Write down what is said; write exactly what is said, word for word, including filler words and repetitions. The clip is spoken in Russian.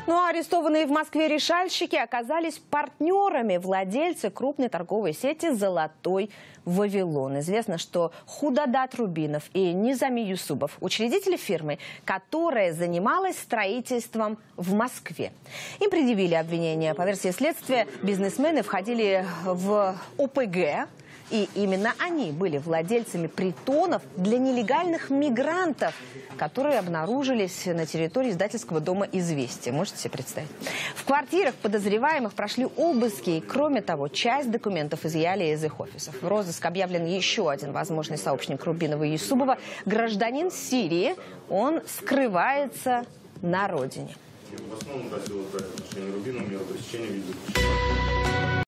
Ну а арестованные в Москве решальщики оказались партнерами владельца крупной торговой сети «Золотой Вавилон». Известно, что Худадат Рубинов и Низами Юсупов – учредители фирмы, которая занималась строительством в Москве. Им предъявили обвинения. По версии следствия, бизнесмены входили в О Пэ Гэ. И именно они были владельцами притонов для нелегальных мигрантов, которые обнаружились на территории издательского дома «Известия». Можете себе представить? В квартирах подозреваемых прошли обыски. И, кроме того, часть документов изъяли из их офисов. В розыск объявлен еще один возможный сообщник Рубинова и Юсупова – гражданин Сирии. Он скрывается на родине. В основном просил брать отношения Рубинова, меру пресечения видео.